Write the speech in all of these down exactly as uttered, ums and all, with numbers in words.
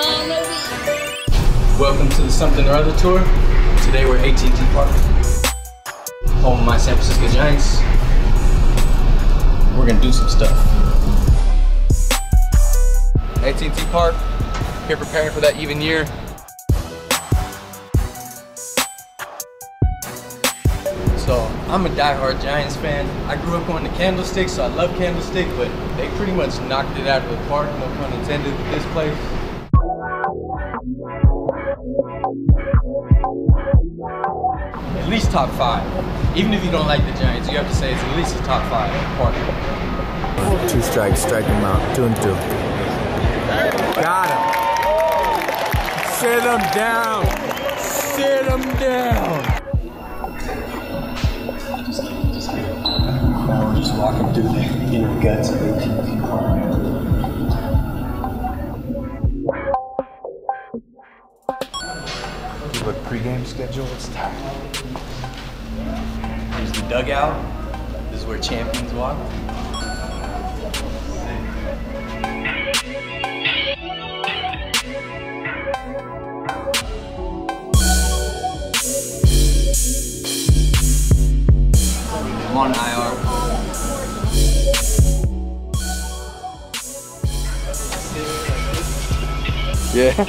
Welcome to the Something or Other tour. Today we're at A T and T Park, home of my San Francisco Giants. We're gonna do some stuff. A T and T Park, here preparing for that even year. So I'm a diehard Giants fan. I grew up going to Candlestick, so I love Candlestick, but they pretty much knocked it out of the park, no pun intended, with this place. At least top five. Even if you don't like the Giants, you have to say it's at least a top five park. Two strikes, strike him out. Two and two. Got him. Sit him down. Sit him down. Now we're just walking through the inner guts of A T and T Park. But pregame schedule is tight. Here's the dugout. This is where champions walk. I'm on I R. Yeah.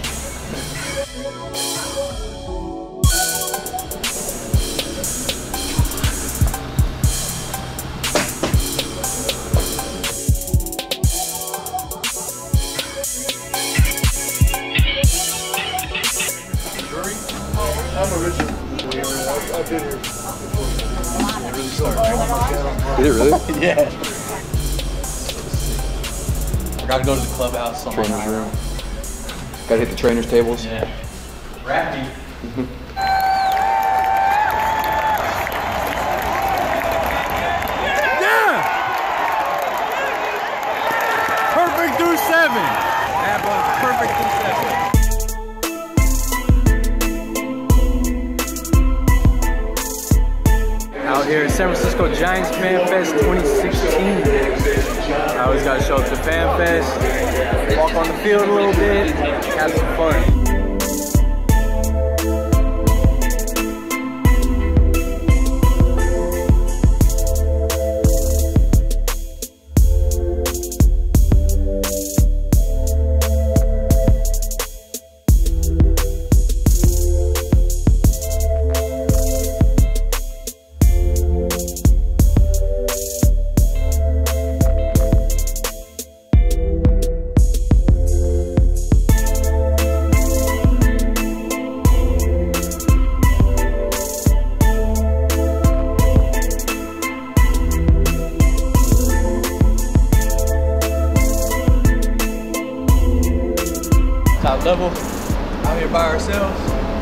I'm a Richard. I've been here before. It really started. Did it really? Yeah. I gotta go to the clubhouse. Trainer's room. Gotta hit the trainer's tables. Yeah. Rappy. Yeah! Perfect through seven. That was perfect through seven. Out here at San Francisco Giants Fan Fest twenty sixteen. I always gotta show up to Fan Fest, walk on the field a little bit, have some fun. Top level, out here by ourselves.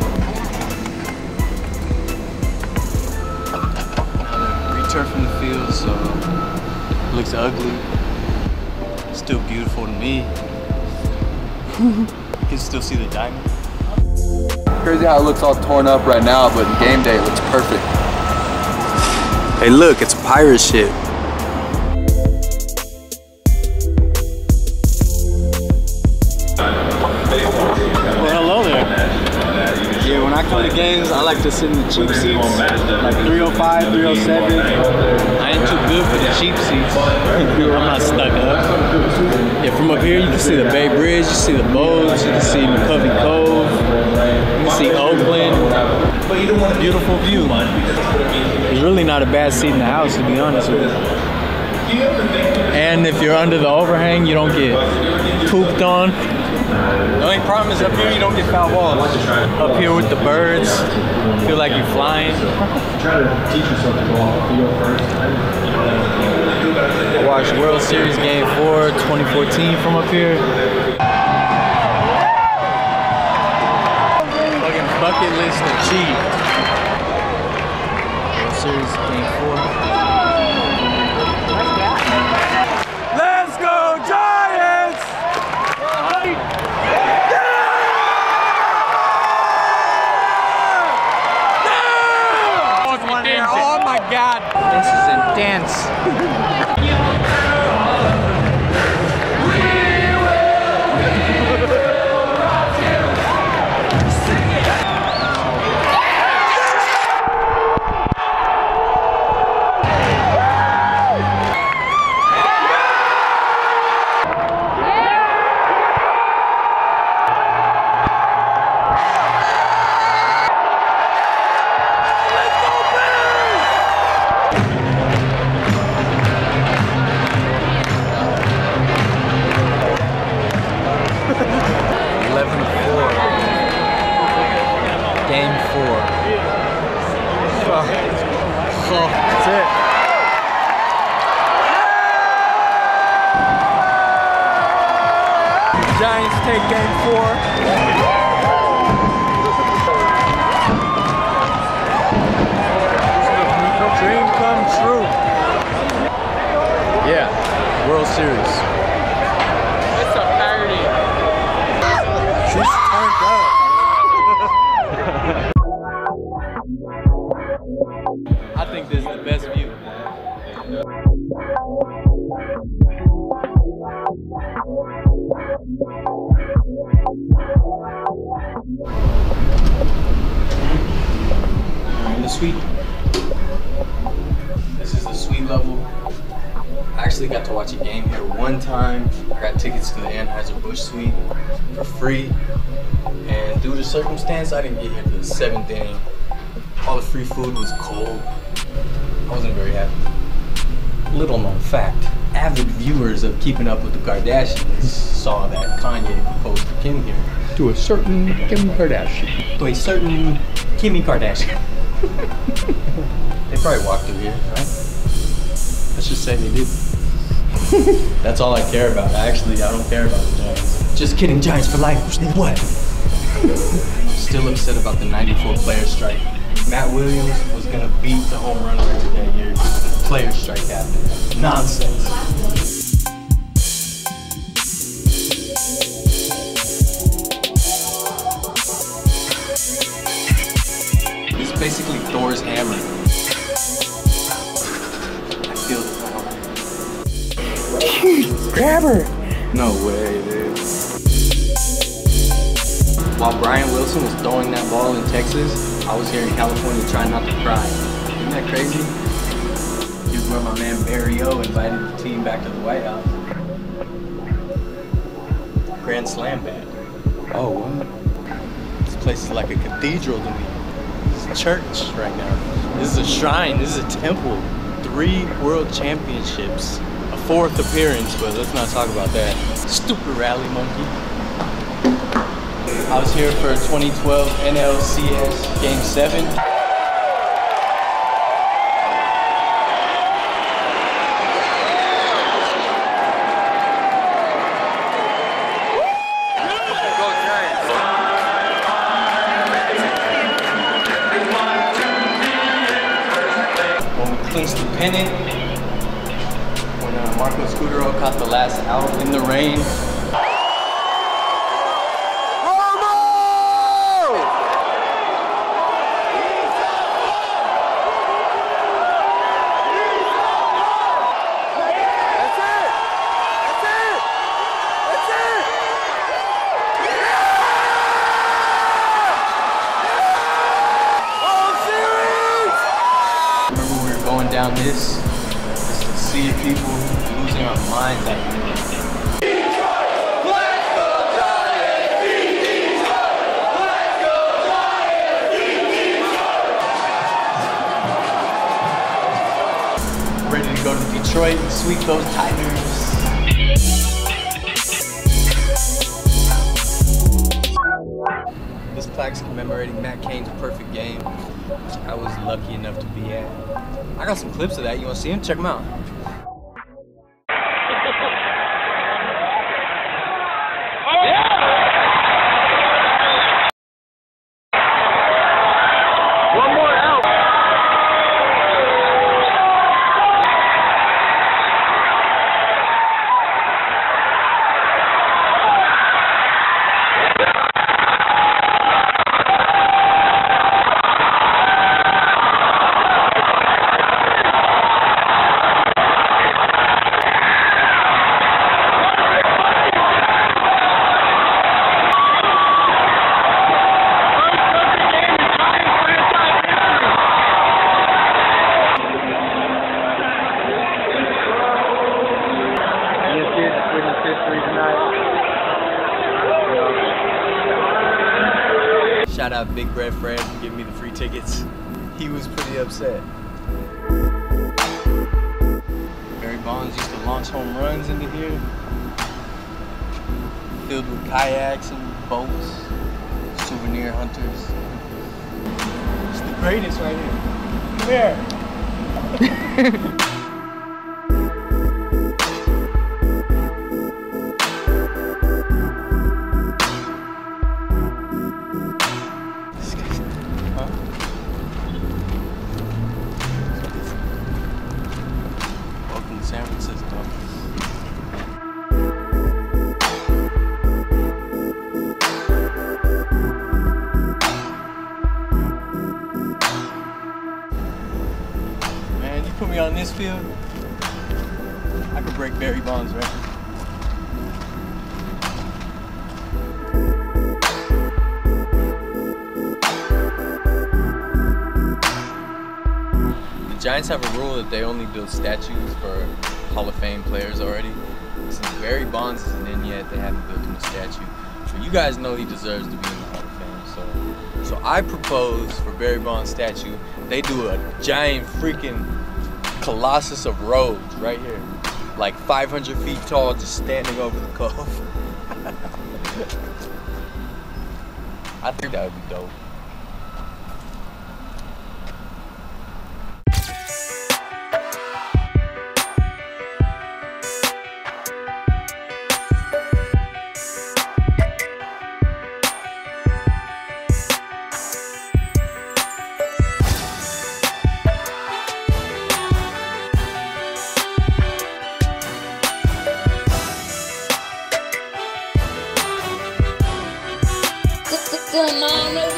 Now they're returfing the field, so it looks ugly. Still beautiful to me. You can still see the diamond. Crazy how it looks all torn up right now, but in game day it looks perfect. Hey look, it's a pirate ship. When I come to games, I like to sit in the cheap seats, like three oh five, three oh seven. I ain't too good for the cheap seats. I'm not stuck up. Yeah, from up here, you can see the Bay Bridge, you see the boats, you can see McCovey Cove, you can see Oakland. Beautiful view. It's really not a bad seat in the house, to be honest with you. And if you're under the overhang, you don't get pooped on. The only problem is up here you don't get foul balls. Up here with the birds, feel like you're flying. Try to teach yourself to go off the field first. I watched World Series Game four twenty fourteen from up here. Fucking bucket list achieved. World Series Game four. Let's go Giants! Oh my God, this is intense. game four. Dream come true. Yeah, World Series. It's a party. She's turned up. I think this is the best view. We're in the suite. This is the suite level. I actually got to watch a game here one time. I got tickets to the Anheuser-Busch suite for free. And due to circumstance, I didn't get here to the seventh inning. All the free food was cold. I wasn't very happy. Little known fact, avid viewers of Keeping Up with the Kardashians saw that Kanye proposed to Kim here. To a certain Kim Kardashian. To a certain Kimmy Kardashian. They probably walked through here, right? Let's just say they did. That's all I care about. Actually, I don't care about the Giants. Just kidding, Giants for life. What? I'm still upset about the ninety-four player strike. Matt Williams was gonna beat the home run record that year. The player strike happened. Nonsense. It's basically Thor's hammer. I feel it now. Grab her. No way, dude. While Brian Wilson was throwing that ball in Texas, I was here in California trying not to cry. Isn't that crazy? Here's where my man Barry O invited the team back to the White House. Grand Slam band. Oh, what? This place is like a cathedral to me. It's a church right now. This is a shrine. This is a temple. Three world championships. A fourth appearance, but let's not talk about that. Stupid rally monkey. I was here for twenty twelve N L C S Game seven. When we clinched the pennant, when uh, Marco Scudero caught the last out in the rain. Down this, just to see people losing our minds out here. Ready to go to Detroit and sweep those Tigers. This plaque's commemorating Matt Cain's perfect game, which I was lucky enough to be at. I got some clips of that. You want to see them? Check them out. One more out. Shout out Big Bread Fred for giving me the free tickets. He was pretty upset. Barry Bonds used to launch home runs into here, filled with kayaks and boats, souvenir hunters. It's the greatest right here. Come here. on this field, I could break Barry Bonds' record. The Giants have a rule that they only build statues for Hall of Fame players already. Since Barry Bonds isn't in yet, they haven't built him a statue. But you guys know he deserves to be in the Hall of Fame. So, so I propose for Barry Bonds' statue, they do a giant freaking Colossus of Rhodes right here. Like five hundred feet tall, just standing over the cove. I think that would be dope. Come on, baby.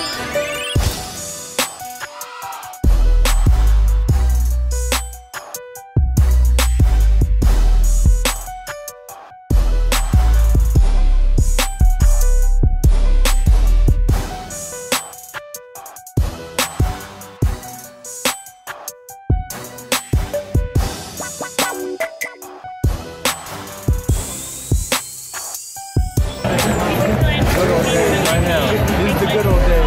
Good old days right now. These are the good old days.